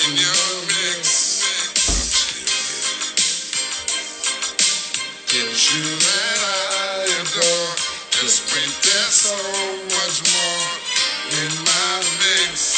in your mix. It's you that I adore. Just wait, there's so much more in my mix.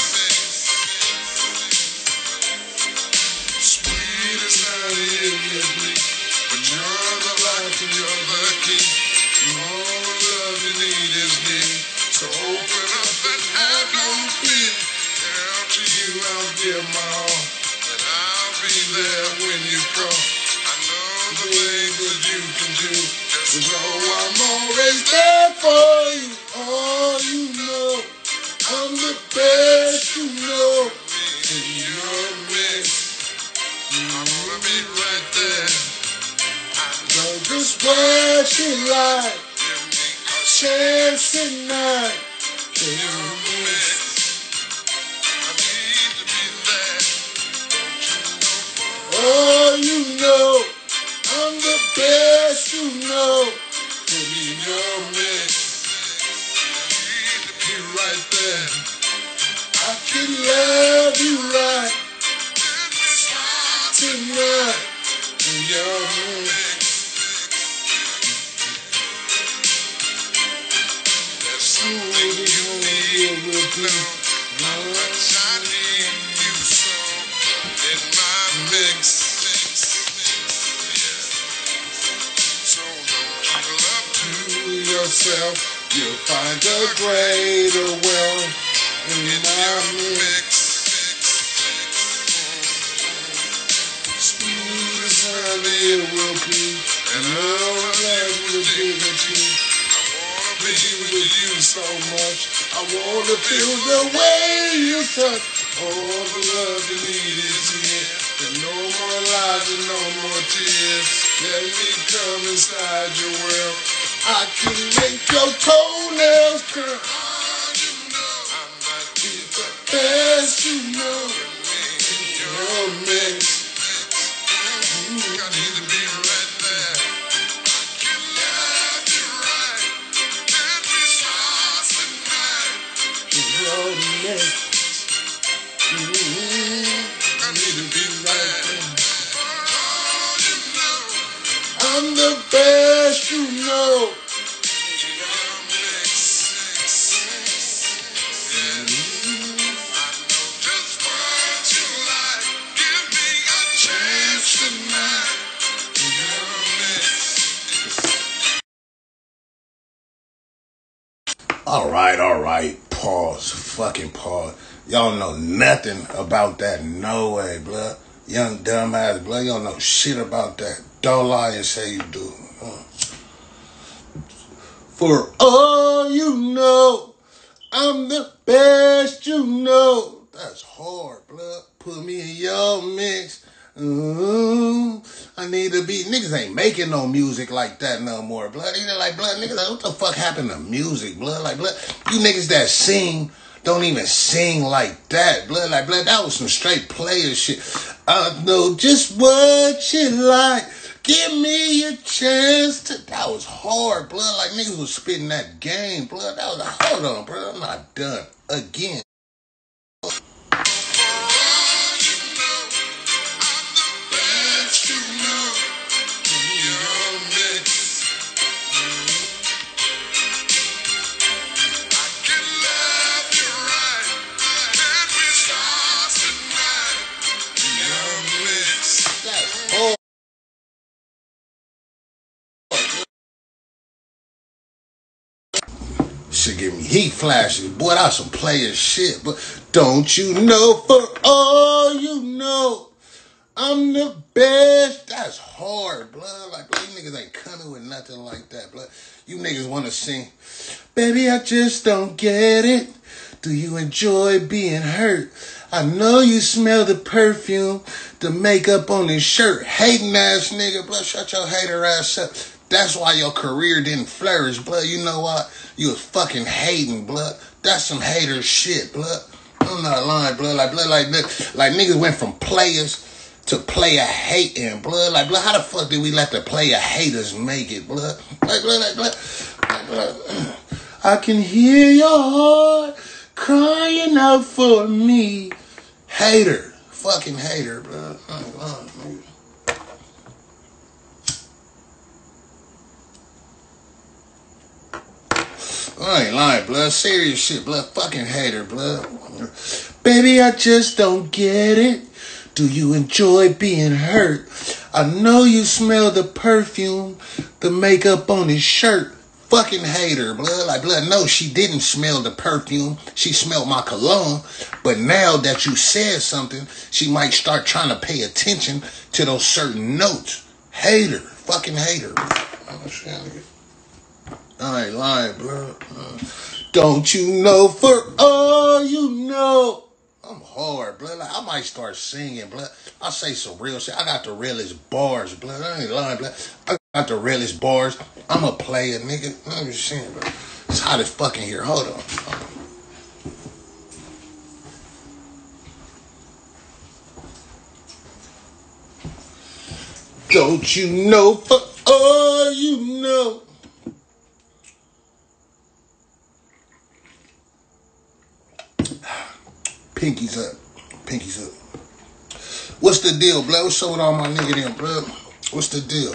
Sweet as honey in your bleak, but you're the life and you're the key. All the love you need is me. So open up and have your feet. Girl, to you I'll give my all, and I'll be there when you call. I know the things that you can do. Just know I'm always there for you. Oh, you know I'm the best, you know. In your mix, I'm gonna be right there. I know just what you like. Give me a chance tonight. In your mix, I need to be there. Don't you know? Oh, you know I'm the best, you know. In your mix, I need to be right there. I can love you right tonight in your mix. There's something you need to know. How much I need you so in my mix. So don't give love to yourself. You'll find a greater wealth in my mix. Smooth as honey it will be, and all the love will give it to you. I wanna be with you so much. I wanna feel the way you touch. All the love you need is here. And no more lies and no more tears. Let me come inside your world. I can make your toenails curl. You know I might be the best, you know. In your mix, I need to be right there. I can love you right. Let me start tonight. In your mix, I need to be right there. Oh, you know I'm the best, you know. All right, pause, fucking pause. Y'all know nothing about that, no way, blood. Young dumbass, blood, y'all know shit about that. Don't lie and say you do. For all you know, I'm the best, you know. That's hard, blood. Put me in your mix. I need to be. Niggas ain't making no music like that no more, blood. Either like, blood, niggas, like, what the fuck happened to music, blood? Like, blood, you niggas that sing don't even sing like that, blood. Like, blood, that was some straight player shit. I know just what you like. Give me a chance to. That was hard, blood. Like, niggas was spitting that game, blood. That was, hold on, bro. I'm not done. Again. Shit give me heat flashes. Boy, that's some player shit. But don't you know, for all you know, I'm the best. That's hard, blood. Like, blood, you niggas ain't coming with nothing like that, blood. You niggas want to sing, baby, I just don't get it. Do you enjoy being hurt? I know you smell the perfume, the makeup on his shirt. Hating ass nigga, blood, shut your hater ass up. That's why your career didn't flourish, blood. You know why? You was fucking hating, blood. That's some hater shit, blood. I'm not lying, blood. Like niggas went from players to player hating, blood. Like, blood, how the fuck did we let the player haters make it, blood? Like, blood. I can hear your heart crying out for me. Hater. Fucking hater, blood. I ain't lying, nigga. I ain't lying, blood. Serious shit, blood. Fucking hater, blood. Baby, I just don't get it. Do you enjoy being hurt? I know you smell the perfume, the makeup on his shirt. Fucking hater, blood. Like, blood, no, she didn't smell the perfume. She smelled my cologne. But now that you said something, she might start trying to pay attention to those certain notes. Hater. Fucking hater. I ain't lying, blood. Don't you know for all you know? I'm hard, blood. Like, I might start singing, blood. I say some real shit. I got the realest bars, blood. I ain't lying, blood. I got the realest bars. I'm a player, nigga. I'm just saying, bro. It's hot as fucking here. Hold on. Don't you know for all you know? Pinkies up. Pinkies up. What's the deal, blood? What's up with all my nigga them, blood? What's the deal?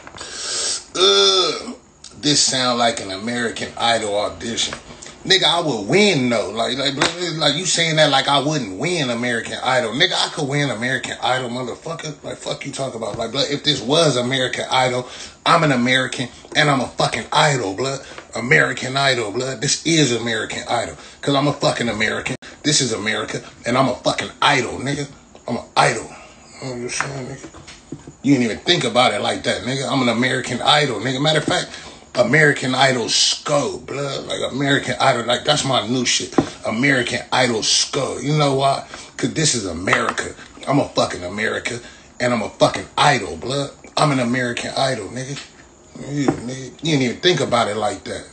This sound like an American Idol audition. Nigga, I would win though. Like you saying that like I wouldn't win American Idol. Nigga, I could win American Idol, motherfucker. Like, fuck you talk about. Like, blood, if this was American Idol, I'm an American and I'm a fucking idol, blood. American Idol, blood. This is American Idol. Cause I'm a fucking American. This is America and I'm a fucking idol, nigga. I'm an idol. You know what I'm saying, nigga? You didn't even think about it like that, nigga. I'm an American Idol, nigga. Matter of fact, American Idol Skull, blood. Like, American Idol, like, that's my new shit. American Idol Skull. You know why? Because this is America. I'm a fucking America, and I'm a fucking idol, blood. I'm an American Idol, nigga. You didn't even think about it like that.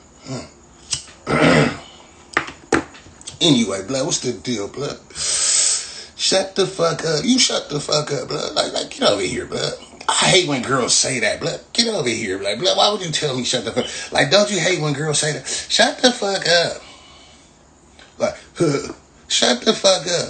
Anyway, blood, what's the deal, blood? Shut the fuck up. You shut the fuck up, blood. Like, get over here, blood. I hate when girls say that, blood. Get over here, blood. Why would you tell me shut the fuck up? Like, don't you hate when girls say that? Shut the fuck up. Like, shut the fuck up.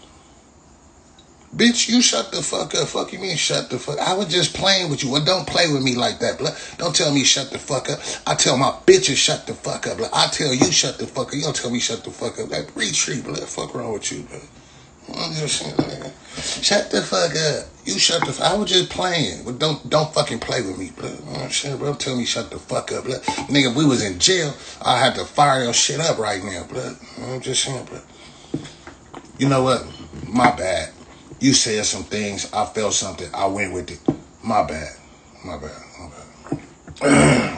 Bitch, you shut the fuck up. Fuck you mean shut the fuck up? I was just playing with you. Well, don't play with me like that, blood. Don't tell me shut the fuck up. I tell my bitches shut the fuck up, blood. I tell you shut the fuck up. You don't tell me shut the fuck up. Like, retreat, blood. Fuck wrong with you, blood. I'm just saying, nigga. Shut the fuck up. You shut the fuck up. I was just playing. But don't fucking play with me, blood. You know what I'm saying, bro? Tell me shut the fuck up, blood. Nigga, if we was in jail, I had to fire your shit up right now, blood. You know, I'm just saying, blood. You know what? My bad. You said some things. I felt something. I went with it. My bad. My bad. My bad.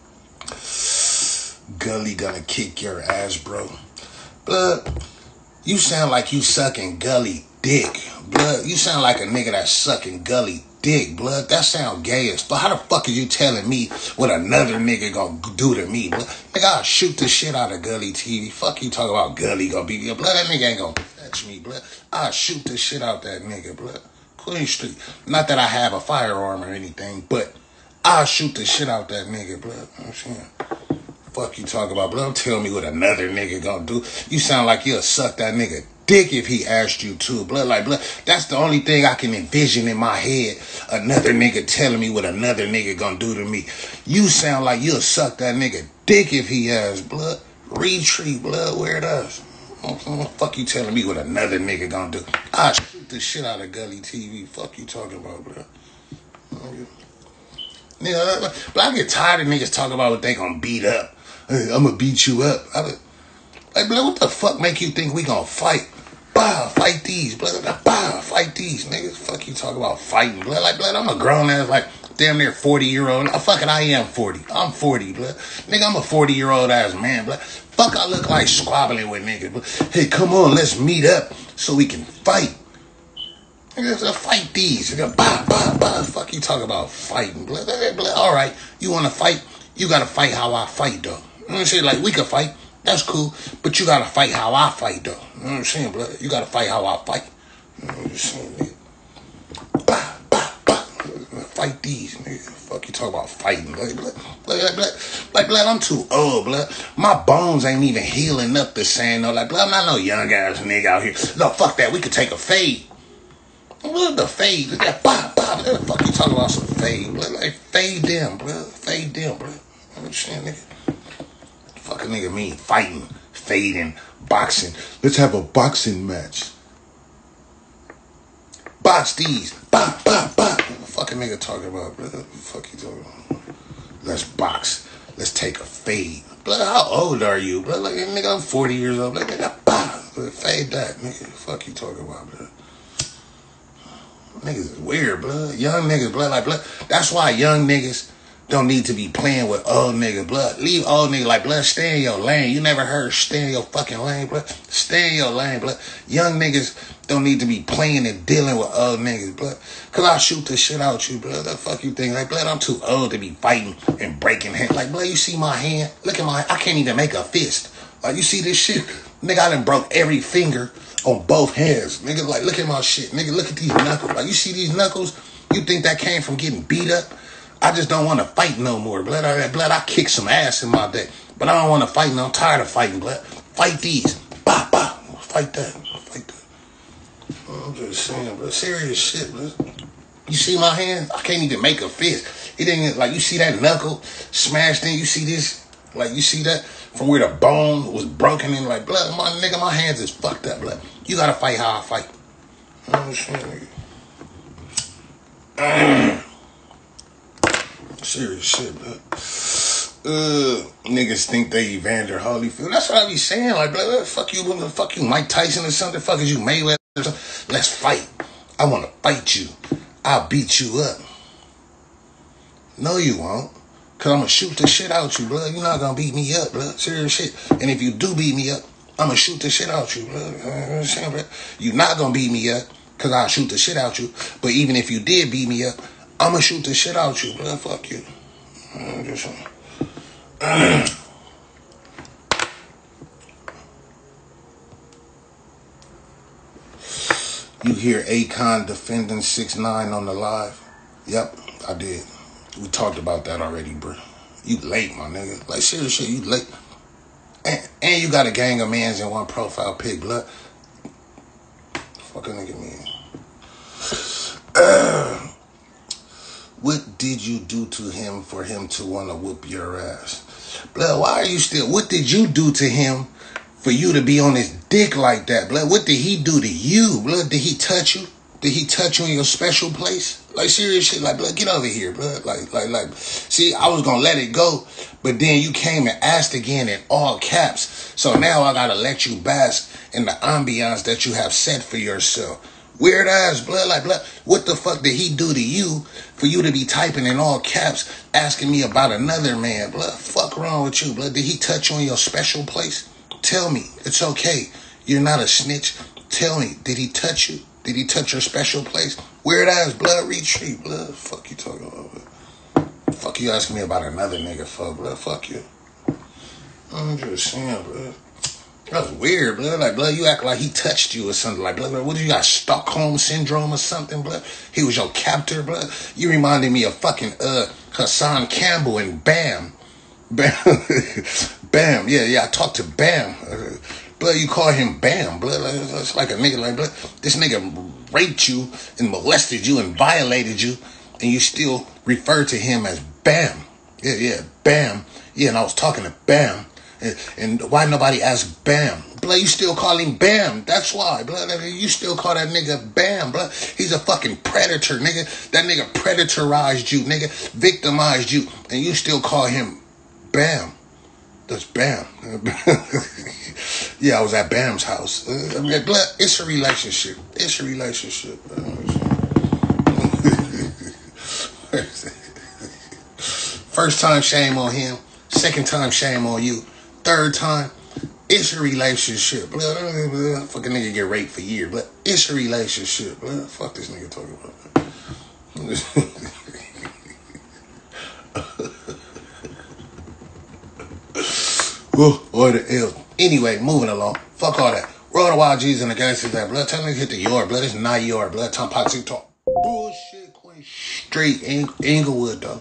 Gully gonna kick your ass, bro. Blood. You sound like you sucking Gully dick, blood. You sound like a nigga that's sucking Gully dick, blood. That sound gay as fuck. How the fuck are you telling me what another nigga gonna do to me, blood? Nigga, I'll shoot the shit out of Gully TV. Fuck you talking about Gully gonna be your blood. That nigga ain't gonna touch me, blood. I'll shoot the shit out that nigga, blood. Queen Street. Not that I have a firearm or anything, but I'll shoot the shit out that nigga, blood. You know what I'm saying? Fuck you talk about, blood. Don't tell me what another nigga gonna do. You sound like you'll suck that nigga dick if he asked you to, blood. Like, blood, that's the only thing I can envision in my head. Another nigga telling me what another nigga gonna do to me. You sound like you'll suck that nigga dick if he asked, blood. Retreat, blood, where it is. Fuck you telling me what another nigga gonna do. I shoot the shit out of Gully TV. Fuck you talking about, blood. Nigga, but I get tired of niggas talking about what they gonna beat up. Hey, I'm gonna beat you up. Like, blood, what the fuck make you think we gonna fight? Bah, fight these, blood. Bah, fight these, niggas. Fuck you talk about fighting, blood. Like, blood, I'm a grown ass, like, damn near 40-year-old. Fucking, I am 40. I'm 40, blood. Nigga, I'm a 40-year-old ass man, blood. Fuck, I look like squabbling with niggas, blood. Hey, come on, let's meet up so we can fight. Nigga, fight these. Nigga, bah, bah, bah. Fuck you talk about fighting, blood. All right, you wanna fight? You gotta fight how I fight, though. You know what I'm saying? Like, we can fight. That's cool. But you gotta fight how I fight, though. You know what I'm saying, blood? You gotta fight how I fight. You know what I'm saying, nigga? Bah, bah, bah. Fight these, nigga. Fuck you talk about fighting, blood. Like, blood, I'm too old, blood. My bones ain't even healing up the same, though. Like, blood, I'm not no young ass nigga out here. No, fuck that. We could take a fade. Look the fade. Look at that pop. What the fuck you talking about some fade? Like fade them, bro. Fade them, bro. You understand, nigga? Fucking nigga mean fighting, fading, boxing. Let's have a boxing match. Box these. Bop, bop, bop. What the fucking nigga talking about, bro? What the fuck you talking about? Let's box. Let's take a fade. Blood, how old are you, bro? Like, nigga, I'm 40 years old. Like, nigga, bop. Fade that, nigga. What the fuck you talking about, bro? Niggas is weird, blood. Young niggas, blood, like, blood. That's why young niggas don't need to be playing with old niggas, blood. Leave old niggas, like, blood, stay in your lane. You never heard stay in your fucking lane, blood. Stay in your lane, blood. Young niggas don't need to be playing and dealing with old niggas, blood. Cause I'll shoot the shit out you, blood. The fuck you think? Like, blood, I'm too old to be fighting and breaking hands. Like, blood, you see my hand? Look at I can't even make a fist. Like, you see this shit? Nigga, I done broke every finger on both hands. Nigga, like, look at my shit. Nigga, look at these knuckles. Like, you see these knuckles? You think that came from getting beat up? I just don't want to fight no more, blood. I kicked some ass in my day. But I don't want to fight no. I'm tired of fighting, blood. Fight these. Bop, bop. Fight that. Fight that. I'm just saying, bro. Serious shit, bro. You see my hand? I can't even make a fist. It ain't like, you see that knuckle smashed in? You see this? Like, you see that? From where the bone was broken in, like, blood, my nigga, my hands is fucked up, blood. You gotta fight how I fight. You know what I'm saying, nigga? Serious shit, blood. Niggas think they Evander Holyfield. That's what I be saying, like, blood, fuck you, Mike Tyson or something. Fuck is you, Mayweather or something. Let's fight. I wanna fight you. I'll beat you up. No, you won't. Cause I'm gonna shoot the shit out you, blood. You're not gonna beat me up, blood. Serious shit. And if you do beat me up, I'm gonna shoot the shit out you, blood. You know what I'm saying, blood? You're not gonna beat me up, cause I'll shoot the shit out you. But even if you did beat me up, I'm gonna shoot the shit out you, blood. Fuck you. You hear Akon defending 6ix9ine on the live? Yep, I did. We talked about that already, bro. You late, my nigga. Like, serious shit, you late. And you got a gang of mans in one profile pic, blood. Fucking nigga, man. What did you do to him for him to want to whoop your ass? Blood, why are you still... What did you do to him for you to be on his dick like that, blood? What did he do to you, blood? Did he touch you? Did he touch you in your special place? Like, serious shit, like, blood, get over here, blood. Like, see, I was gonna let it go, but then you came and asked again in all caps. So now I gotta let you bask in the ambiance that you have set for yourself. Weird ass, blood, like, blood, what the fuck did he do to you for you to be typing in all caps, asking me about another man, blood? Fuck wrong with you, blood? Did he touch you in your special place? Tell me, it's okay. You're not a snitch. Tell me, did he touch you? Did he touch your special place? Weird ass, blood, retreat, blood. Fuck you talking about, blood. Fuck you asking me about another nigga for, blood. Fuck you. I'm just saying, blood. That's weird, blood. Like, blood, you act like he touched you or something. Like, blood, what do you got, Stockholm Syndrome or something, blood? He was your captor, blood. You reminded me of fucking Hassan Campbell and Bam. Bam, yeah, I talked to Bam. Blood, you call him Bam, blood. It's like a nigga, like, blood. This nigga raped you and molested you and violated you, and you still refer to him as Bam. Yeah, Bam. Yeah, and I was talking to Bam. And why nobody asked Bam? Blood, you still call him Bam. That's why, blood. You still call that nigga Bam, blood. He's a fucking predator, nigga. That nigga predatorized you, nigga. Victimized you. And you still call him Bam. That's Bam. Yeah, I was at Bam's house. Blood, it's a relationship. It's a relationship. First time, shame on him. Second time, shame on you. Third time, it's a relationship. Blood, fucking nigga get raped for years. But it's a relationship. Blood, fuck this nigga talking about. Or the L. Anyway, moving along. Fuck all that. Roll the wild G's and the gangsters that, blood. Tell me to hit the yard, blood. It's not your blood. Tom Poxy talk. Bullshit, Queen. Straight Inglewood, though.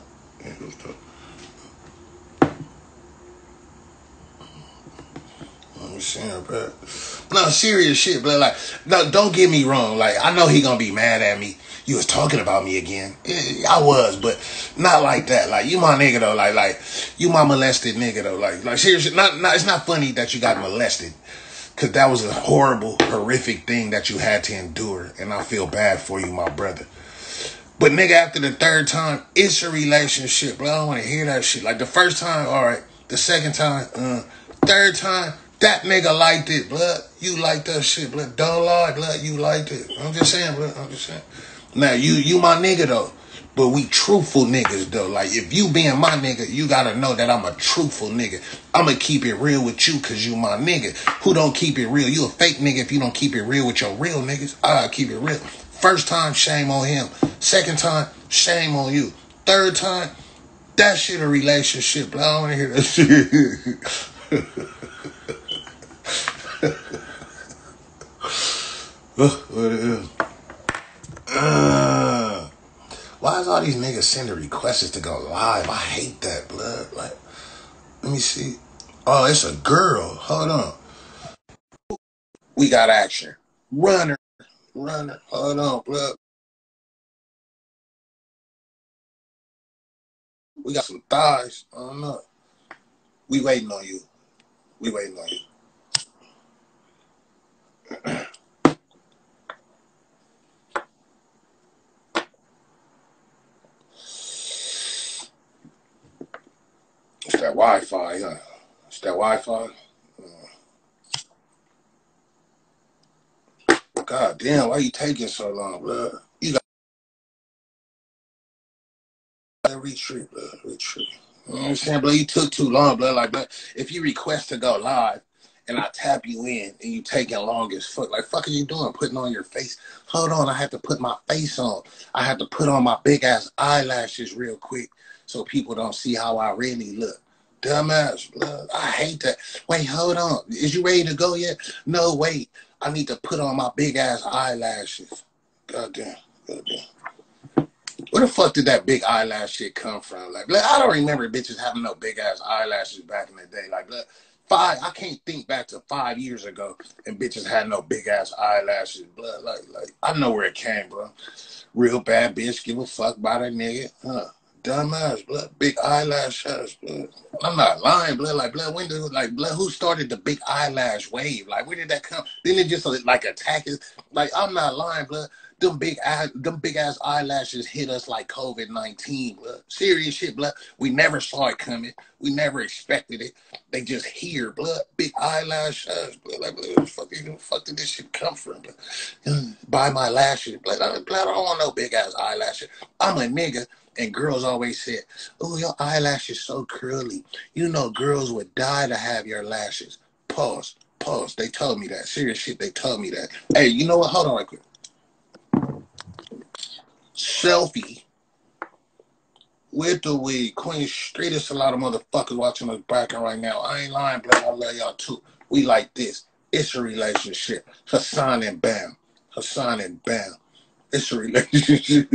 I'm saying, bro. No, serious shit, bro. Like, no, don't get me wrong. Like, I know he gonna be mad at me. You was talking about me again. Yeah, I was, but not like that. Like, you my nigga though. Like, you my molested nigga though. Like seriously. Not. It's not funny that you got molested, cause that was a horrible, horrific thing that you had to endure, and I feel bad for you, my brother. But nigga, after the third time, it's a relationship, bro. I don't want to hear that shit. Like the first time, all right. The second time, third time, that nigga liked it, blood. You liked that shit, blood. Don't lie, blood. You liked it. I'm just saying, blood. I'm just saying. Now, you my nigga, though. But we truthful niggas, though. Like, if you being my nigga, you gotta know that I'm a truthful nigga. I'ma keep it real with you because you my nigga. Who don't keep it real? You a fake nigga if you don't keep it real with your real niggas. I gotta keep it real. First time, shame on him. Second time, shame on you. Third time, that shit a relationship, but I don't want to hear that shit. What it is? Why is all these niggas sending requests to go live? I hate that, blood. Like, let me see. Oh, it's a girl. Hold on. We got action. Runner. Hold on, blood. We got some thighs. I don't know. We waiting on you. We waiting on you. It's that Wi-Fi, huh? It's that Wi-Fi. God damn, why you taking so long, blood? You got retreat, blood. Retreat. You know what I'm saying, blood? You took too long, blood. Like, blood, if you request to go live and I tap you in and you taking long as fuck, like, fuck are you doing? Putting on your face? Hold on, I have to put my face on. I have to put on my big ass eyelashes real quick so people don't see how I really look. Dumbass, blood. I hate that. Wait, hold on. Is you ready to go yet? No, wait. I need to put on my big ass eyelashes. Goddamn. Where the fuck did that big eyelash shit come from? Like, I don't remember bitches having no big ass eyelashes back in the day. Like, I can't think back to 5 years ago and bitches had no big ass eyelashes. Blood, like, I know where it came, bro. Real bad bitch, give a fuck about a nigga. Dumbass, blood, big eyelashes, blood. I'm not lying, blood. Like, blood, when did, like, blood, who started the big eyelash wave? Like, where did that come? Didn't it just, like, attack us? Like, I'm not lying, blood. Them big ass eyelashes hit us like COVID-19, blood. Serious shit, blood. We never saw it coming. We never expected it. They just here, blood. Big eyelashes, blood. Like, where the fuck did this shit come from, blood? Buy my lashes, blood. I don't want no big ass eyelashes. I'm a nigga. And girls always said, oh, your eyelashes so curly. You know girls would die to have your lashes. Pause. They told me that. Serious shit, they told me that. Hey, you know what? Hold on right quick. Selfie with the weed. Queen Street, there's a lot of motherfuckers watching us bragging right now. I ain't lying, but I love y'all too. We like this. It's a relationship. Hassan and Bam. It's a relationship.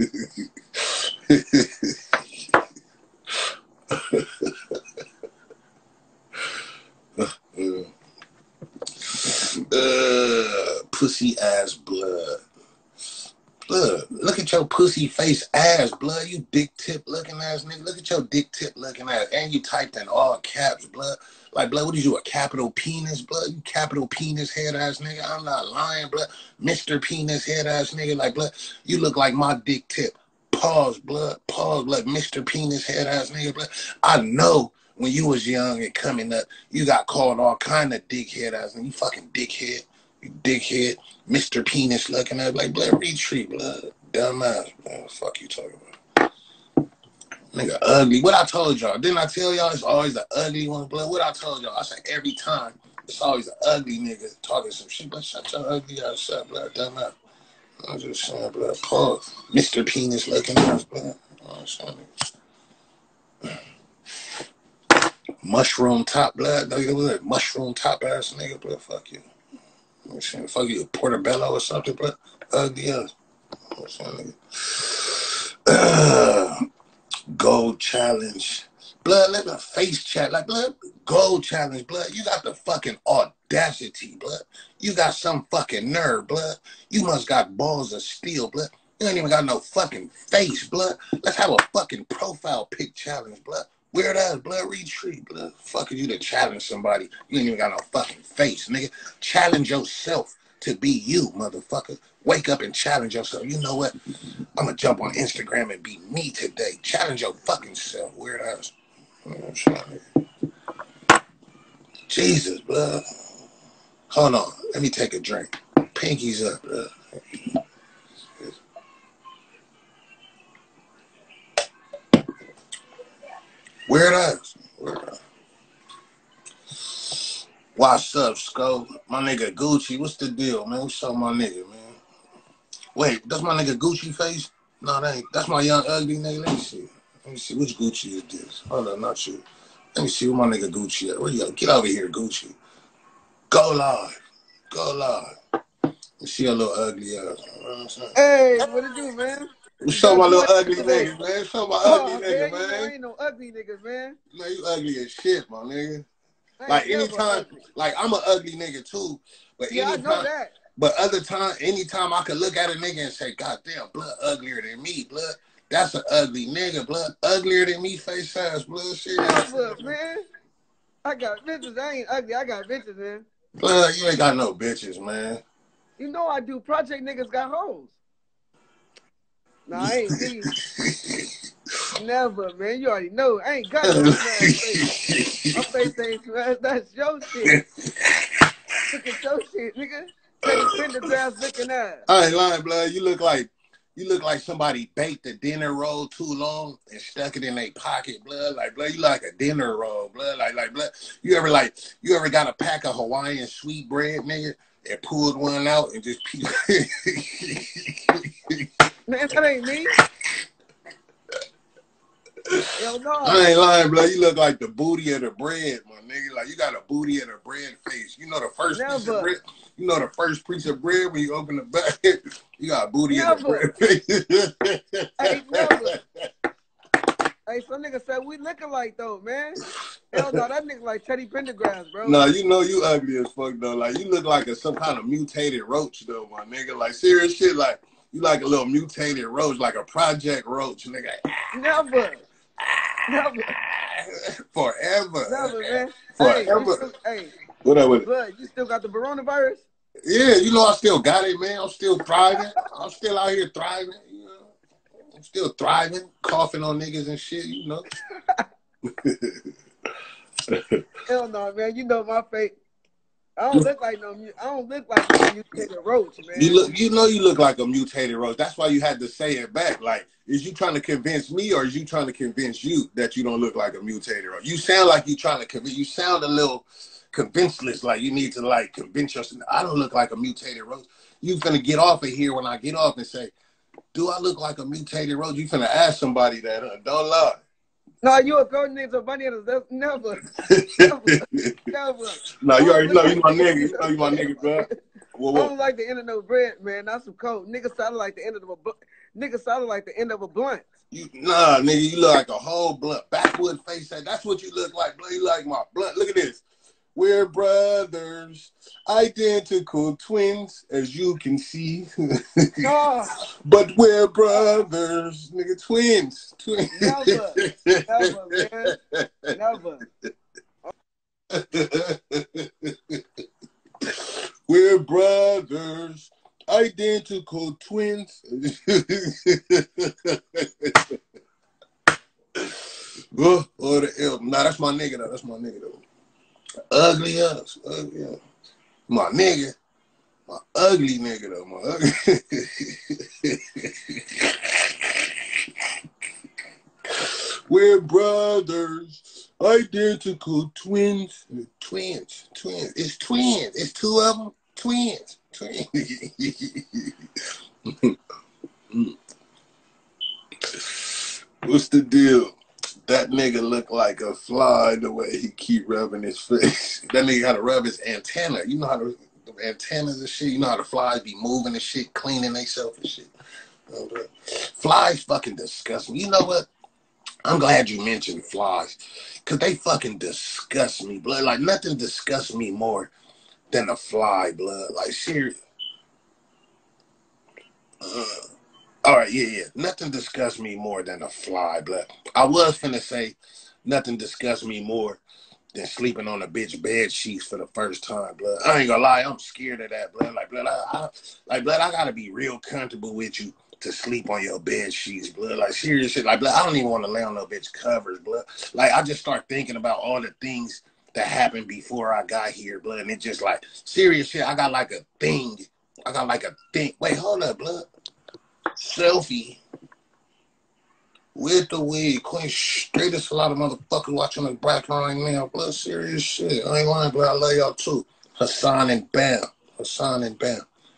Pussy ass blood. Look at your pussy face ass, blood. You dick tip looking ass nigga. Look at your dick tip looking ass. And you typed in all caps, blood. Like, blood, what is you, a capital penis, blood? You capital penis head ass nigga. I'm not lying, blood. Mr. Penis head ass nigga. Like, blood, you look like my dick tip. Pause, blood. Mr. Penis head ass nigga, blood. I know when you was young and coming up, you got called all kind of dickhead ass nigga. You fucking dickhead. You dickhead. Mr. Penis looking at like, blood, retreat, blood. Dumbass, blood. Fuck you talking about? Nigga, ugly. What I told y'all? Didn't I tell y'all it's always the ugly one, blood? What I told y'all? I said every time it's always the ugly nigga talking some shit, but shut your ugly ass up, blood. Dumbass. I'm just saying, blood. Pause. Mr. Penis looking ass, blood. I'm saying. Mushroom top, blood. Nigga, mushroom top ass nigga, blood. Fuck you. I'm saying, fuck you, Portobello or something, blood. Ugly ass. I'm saying, nigga. Gold challenge. Blood, let the face chat, like, blood, gold challenge, blood. You got the fucking audacity, blood. You got some fucking nerve, blood. You must got balls of steel, blood. You ain't even got no fucking face, blood. Let's have a fucking profile pic challenge, blood. Weird ass, blood, retreat, blood. Fucking you to challenge somebody. You ain't even got no fucking face, nigga. Challenge yourself to be you, motherfucker. Wake up and challenge yourself. You know what? I'm gonna jump on Instagram and be me today. Challenge your fucking self, weird ass. Jesus, blood. Hold on. Let me take a drink. Pinkies up, blood. Weird ass. What's up, Sco? My nigga Gucci. What's the deal, man? What's up, my nigga, man? Wait, that's my nigga Gucci face? No, that ain't. That's my young ugly nigga. Let me see. Let me see. Which Gucci is this? Hold on, not you. Let me see where my nigga Gucci at. Where you at? Get over here, Gucci. Go live. Go live. Let me see your little ugly ass. You know what I'm saying? Hey, what it do, man? What's up, my little ugly nigga, man? What's up, my ugly nigga, man? You know, ain't no ugly niggas, man. Man, you ugly as shit, my nigga. Like, anytime, like, I'm an ugly nigga, too. But yeah, anytime, I know that. But anytime I could look at a nigga and say, God damn, blood uglier than me, blood. That's an ugly nigga, blood. Uglier than me, face ass, blood. Shit. Look, man. I got bitches. I ain't ugly. I got bitches, man. Blood, you ain't got no bitches, man. You know I do. Project niggas got hoes. Nah, I ain't me. Never, man. You already know. I ain't got no face. My face ain't smashed. That's your shit. Look at your shit, nigga. Teddy Pendergrass looking ass. I ain't lying, blood. You look like somebody baked a dinner roll too long and stuck it in their pocket, blood. Like, blood, you like a dinner roll, blood. Like, blood. You ever got a pack of Hawaiian sweet bread, nigga, and pulled one out and just Man, that ain't me. Hell no. I ain't lying, blood. You look like the booty of the bread, my nigga. Like, you got a booty of the bread face. You know the first piece of bread. You know the first piece of bread when you open the bag. You got a booty of the bread face. Hey, never. Hey, some niggas said we looking like though, man. Hell no, that nigga like Teddy Pendergrass, bro. Nah, you know you ugly as fuck though. Like, you look like some kind of mutated roach though, my nigga. Like, serious shit. Like, you like a little mutated roach, like a project roach, nigga. Never. Forever. Never, man. Forever. Hey, what up with it? Bud, you still got the coronavirus? Yeah, you know I still got it, man. I'm still thriving. I'm still out here thriving, you know. I'm still thriving, coughing on niggas and shit, you know. Hell no, man. You know my face. I don't look like no mutated roach, man. You look like a mutated roach. That's why you had to say it back. Like, is you trying to convince me or is you trying to convince you that you don't look like a mutated roach? You sound like you trying to convince. You sound a little convinceless, like you need to like convince yourself. I don't look like a mutated roach. You finna get off of here when I get off and say, do I look like a mutated roach? You finna ask somebody that, don't lie. No, you a golden nigga, so bunny never. Never. No, you already know you my nigga. You know you my nigga, bro. I don't like the end of no bread, man. That's some cold. Nigga sounded like the end of a blunt. Nah, nigga, you look like a whole blunt. Backwood face. That's what you look like, bro. You like my blunt. Look at this. We're brothers, identical twins, as you can see. But we're brothers, nigga, twins. Never, man. Never. We're brothers, identical twins. Oh, the L. Nah, that's my nigga, though. That's my nigga, though. Ugly ass. My nigga. My ugly nigga, though. My ugly. We're brothers. Identical twins. Twins. It's twins. It's two of them. Twins. What's the deal? That nigga look like a fly the way he keep rubbing his face. That nigga gotta rub his antenna. You know how the antennas and shit, you know how the flies be moving and shit, cleaning themselves and shit. Flies fucking disgust me. You know what? I'm glad you mentioned flies, cause they fucking disgust me, blood. Like nothing disgusts me more than a fly, blood. Like serious. All right, yeah. Nothing disgusts me more than a fly, blood. I was finna say nothing disgusts me more than sleeping on a bitch bed sheets for the first time, blood. I ain't gonna lie, I'm scared of that, blood. Like, blood, I gotta be real comfortable with you to sleep on your bed sheets, blood. Like, serious shit. Like, blood, I don't even want to lay on no bitch covers, blood. Like, I just start thinking about all the things that happened before I got here, blood. And it just like, serious shit, I got like a thing. I got like a thing. Wait, hold up, blood. Selfie. With the wig, Queen straightest a lot of motherfuckers watching the background right now. Blood, serious shit. I ain't lying, blood. I love y'all too. Hassan and Bam. Hassan and Bam.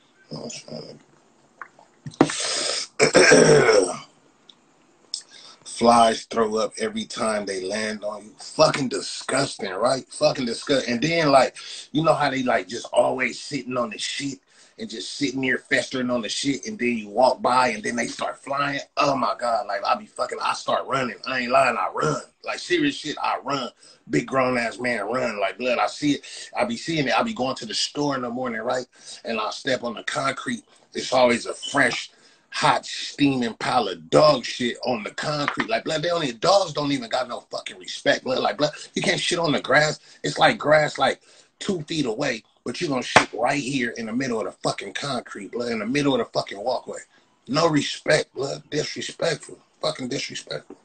Flies throw up every time they land on you. Fucking disgusting, right? Fucking disgusting. And then, like, you know how they, like, just always sitting on the shit and just sitting there festering on the shit, and then you walk by and then they start flying. Oh my God, like I start running. I ain't lying, I run. Like serious shit, I run. Big grown ass man run. Like blood, I see it. I be seeing it. I be going to the store in the morning, right? And I step on the concrete. It's always a fresh, hot, steaming pile of dog shit on the concrete. Like blood, dogs don't even got no fucking respect. Blood, like blood, you can't shit on the grass. It's like grass like 2 feet away. But you gonna shit right here in the middle of the fucking concrete, blood, in the middle of the fucking walkway. No respect, blood. Disrespectful. Fucking disrespectful.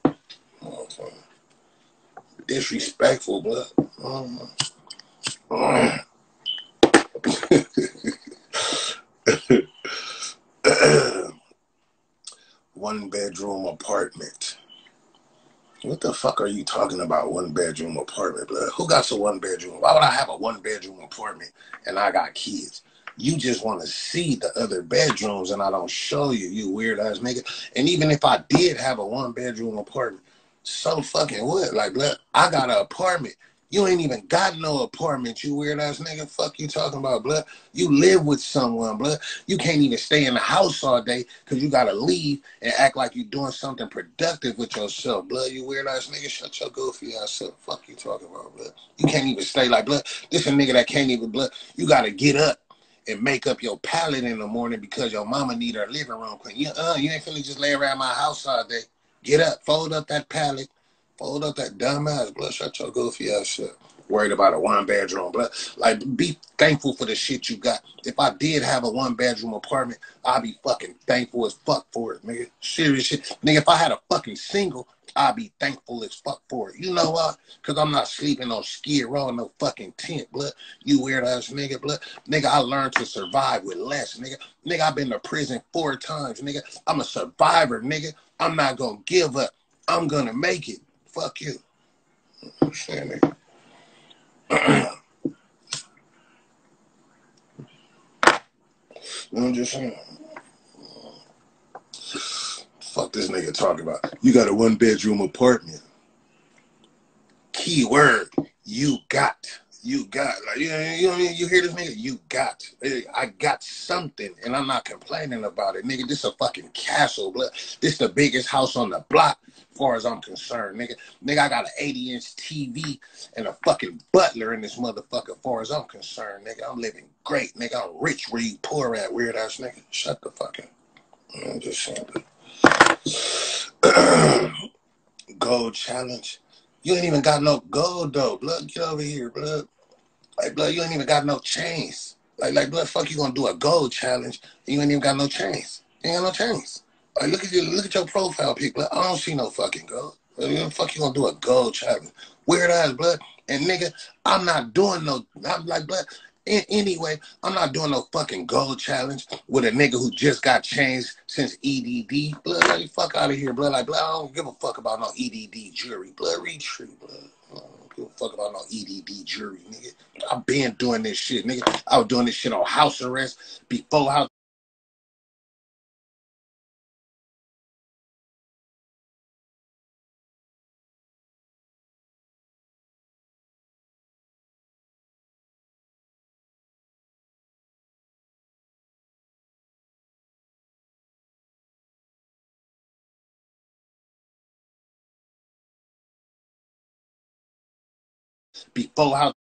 Disrespectful, blood. One bedroom apartment. What the fuck are you talking about? One bedroom apartment, blood? Who got a one bedroom? Why would I have a one bedroom apartment and I got kids? You just want to see the other bedrooms and I don't show you, you weird ass nigga. And even if I did have a one bedroom apartment, so fucking what? Like, blood, I got an apartment. You ain't even got no apartment, you weird ass nigga. Fuck you talking about, blood. You live with someone, blood. You can't even stay in the house all day because you gotta leave and act like you're doing something productive with yourself, blood. You weird ass nigga. Shut your goofy ass up. Fuck you talking about, blood. You can't even stay like, blood. This a nigga that can't even, blood. You gotta get up and make up your pallet in the morning because your mama need her living room clean. You ain't finna just lay around my house all day. Get up, fold up that pallet. Fold up that dumb ass, blood. Shut your goofy ass shit. Worried about a one bedroom, blood. Like, be thankful for the shit you got. If I did have a one bedroom apartment, I'd be fucking thankful as fuck for it, nigga. Serious shit. Nigga, if I had a fucking single, I'd be thankful as fuck for it. You know why? Because I'm not sleeping on Skid Row in no fucking tent, blood. You weird ass nigga, blood. Nigga, I learned to survive with less, nigga. Nigga, I've been to prison 4 times, nigga. I'm a survivor, nigga. I'm not gonna give up. I'm gonna make it. Fuck you. I'm saying, nigga. I'm just saying. Fuck this nigga talking about. You got a one bedroom apartment. Key word. You got. You got. Like, you know what I mean? You hear this nigga? You got. I got something and I'm not complaining about it. Nigga, this a fucking castle, blood. This the biggest house on the block. As far as I'm concerned, nigga. Nigga, I got an 80-inch TV and a fucking butler in this motherfucker. As far as I'm concerned, nigga, I'm living great, nigga. I'm rich where you poor at, weird ass nigga. Shut the fuck up. I'm just saying. Gold challenge. You ain't even got no gold though, blood. Get over here, blood. Like, blood, you ain't even got no chains. Like, blood, fuck, you gonna do a gold challenge and you ain't even got no chains. You ain't got no chains. Like, look at your profile pic, blood. I don't see no fucking gold. Like, fuck, you gonna do a gold challenge? Weird ass, blood. And nigga, I'm not doing no. I'm like, blood. Anyway, I'm not doing no fucking gold challenge with a nigga who just got changed since EDD. Blood, like, fuck out of here, blood. Like, blood, I don't give a fuck about no EDD jury. Blood, retreat, blood. I don't give a fuck about no EDD jury, nigga. I've been doing this shit, nigga. I was doing this shit on house arrest before house. before how